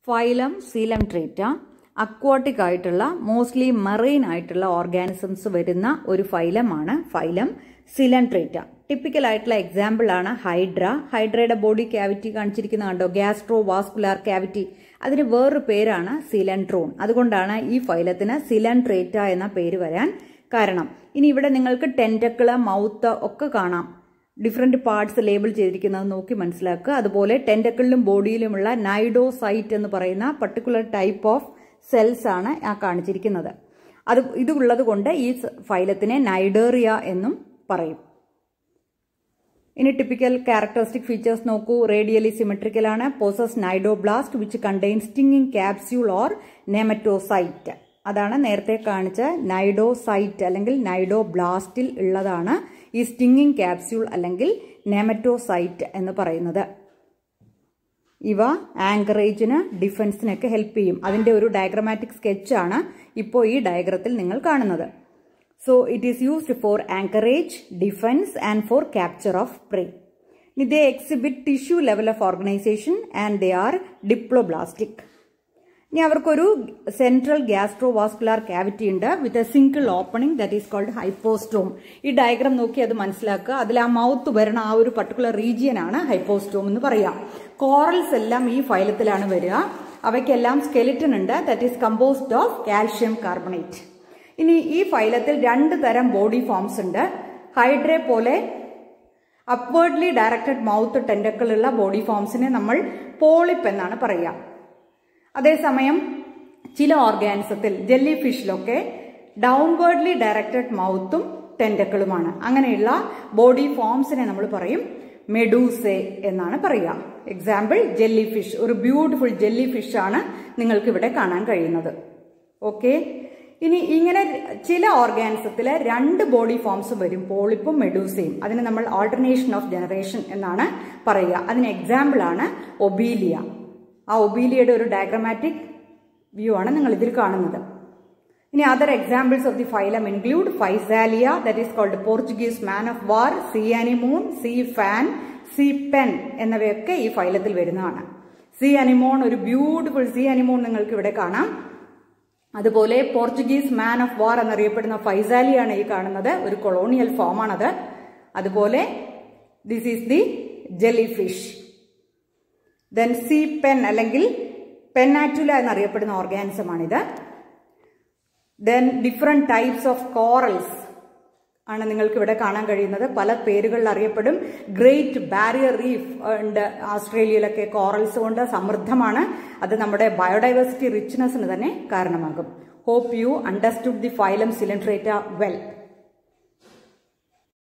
Phylum Coelenterata aquatic ആയിട്ടുള്ള mostly marine ആയിട്ടുള്ള organisms വരുന്ന ഒരു ഫൈലമാണ് ഫൈലം സീലംട്രേറ്റ. ടിപ്പിക്കൽ ആയിട്ടുള്ള എക്സാമ്പിൾ ആണ് ഹൈഡ്ര. ഹൈഡ്രയുടെ ബോഡി ക്യാവിറ്റി കാണിച്ചിരിക്കുന്ന കണ്ടോ, ഗ്യാസ്ട്രോ വാസ്കുലാർ ക്യാവിറ്റി. അതിന് വേറൊരു പേരാണ് സിലൻട്രോൺ. അതുകൊണ്ടാണ് ഈ ഫൈലത്തിന് സിലൻട്രേറ്റ എന്ന പേര് വരാൻ കാരണം. ഇനി ഇവിടെ നിങ്ങൾക്ക് ടെന്റക്കിള്, മൗത്ത് ഒക്കെ കാണാം. ഡിഫറെന്റ് പാർട്സ് ലേബിൾ ചെയ്തിരിക്കുന്നത് നോക്കി മനസ്സിലാക്കുക. അതുപോലെ ടെന്റക്കിളിലും ബോഡിയിലുമുള്ള നൈഡോസൈറ്റ് എന്ന് പറയുന്ന പർട്ടിക്കുലർ ടൈപ്പ് ഓഫ് സെൽസ് ആണ് ആ കാണിച്ചിരിക്കുന്നത്. ഇതുള്ളത് കൊണ്ട് ഈ ഫൈലത്തിനെ നൈഡേറിയ എന്നും പറയും. ഇനി ടിപ്പിക്കൽ ക്യാരക്ടറിസ്റ്റിക് ഫീച്ചേഴ്സ് നോക്കൂ. റേഡിയലി സിമെട്രിക്കൽ ആണ്. Possess cnidoblast which contain stinging capsule or nematocyst. അതാണ് നേരത്തെ കാണിച്ച നൈഡോസൈറ്റ് അല്ലെങ്കിൽ നൈഡോബ്ലാസ്റ്റിൽ ഉള്ളതാണ് ഈ സ്റ്റിങ്ങിങ് ക്യാപ്സ്യൂൾ അല്ലെങ്കിൽ നെമറ്റോസൈറ്റ് എന്ന് പറയുന്നത്. ഇവ ആങ്കറേജിന്, ഡിഫൻസിനൊക്കെ ഹെൽപ്പ് ചെയ്യും. അതിന്റെ ഒരു ഡയഗ്രമാറ്റിക് സ്കെച്ചാണ് ഇപ്പോൾ ഈ ഡയഗ്രത്തിൽ നിങ്ങൾ കാണുന്നത്. So it is used for anchorage, defense and for capture of prey. They exhibit tissue level of organization and they are diploblastic. ഇനി അവർക്കൊരു സെൻട്രൽ ഗ്യാസ്ട്രോവാസ്കുലാർ ക്യാവിറ്റി ഉണ്ട് with a single opening that is called hypostome. ഈ diagram നോക്കി അത് മനസ്സിലാക്കുക. അതിൽ ആ mouth വരണ ആ ഒരു പർട്ടിക്കുലർ റീജിയൻ ആണ് ഹൈപ്പോസ്റ്റോം എന്ന് പറയാം. കോറൽസ് എല്ലാം ഈ ഫൈലത്തിലാണ് വരിക. അവയ്ക്കെല്ലാം സ്കെലിറ്റൻ ഉണ്ട് that is composed of calcium carbonate. ഇനി ഈ ഫൈലത്തിൽ രണ്ട് തരം ബോഡി ഫോംസ് ഉണ്ട്. ഹൈഡ്രയെ പോലെ അപ്വേർഡ്ലി ഡയറക്റ്റഡ് മൗത്ത് ടെന്റക്കിൾ ഉള്ള ബോഡി ഫോംസിനെ നമ്മൾ പോളിപ്പ് എന്നാണ് പറയുക. അതേസമയം ചില ഓർഗാനിസത്തിൽ, ജെല്ലി ഫിഷിലൊക്കെ ഡൗൺവേർഡ്ലി ഡയറക്റ്റഡ് മൗത്തും ടെന്റക്കിളുമാണ്. അങ്ങനെയുള്ള ബോഡി ഫോംസിനെ നമ്മൾ പറയും മെഡൂസെ എന്നാണ് പറയുക. Example jellyfish. ഒരു ബ്യൂട്ടിഫുൾ ജെല്ലി ഫിഷ് ആണ് നിങ്ങൾക്ക് ഇവിടെ കാണാൻ കഴിയുന്നത്. ഓക്കെ. ഇനി ഇങ്ങനെ ചില ഓർഗാനിസത്തില് രണ്ട് ബോഡി ഫോംസ് വരും, പോളിപ്പും മെഡൂസയും. അതിന് നമ്മൾ ആൾട്ടർനേഷൻ ഓഫ് ജനറേഷൻ എന്നാണ് പറയുക. അതിന് എക്സാമ്പിൾ ആണ് ഒബീലിയ. ആ ഒബീലിയയുടെ ഒരു ഡയഗ്രമാറ്റിക് വ്യൂ ആണ് നിങ്ങൾ ഇതിൽ കാണുന്നത്. ഇനി other examples of the phylum include Physalia that is called Portuguese man of war, sea anemone, sea fan, sea pen എന്നിവയൊക്കെ ഈ ഫൈലത്തിൽ വരുന്നതാണ്. സീ അനിമോൺ, ഒരു ബ്യൂട്ടിഫുൾ സീ അനിമോൺ നിങ്ങൾക്ക് ഇവിടെ കാണാം. അതുപോലെ പോർച്ചുഗീസ് മാൻ ഓഫ് വാർ എന്നറിയപ്പെടുന്ന ഫൈസാലിയാണ് ഈ കാണുന്നത്. ഒരു കൊളോണിയൽ ഫോമാണത്. അതുപോലെ this is the jellyfish. Then sea pen അല്ലെങ്കിൽ പെന്നാറ്റുല എന്നറിയപ്പെടുന്ന ഓർഗാനിസമാണിത്. Then different types of corals ആണ് നിങ്ങൾക്ക് ഇവിടെ കാണാൻ കഴിയുന്നത്. പല പേരുകളിൽ അറിയപ്പെടും. ഗ്രേറ്റ് ബാരിയർ റീഫ് ഉണ്ട് ഓസ്ട്രേലിയയിലൊക്കെ. കോറൽസ് കൊണ്ട് സമൃദ്ധമാണ്. അത് നമ്മുടെ ബയോഡൈവേഴ്സിറ്റി റിച്ച്നെസ്സിന് തന്നെ കാരണമാകും. Hope you understood the phylum Coelenterata well.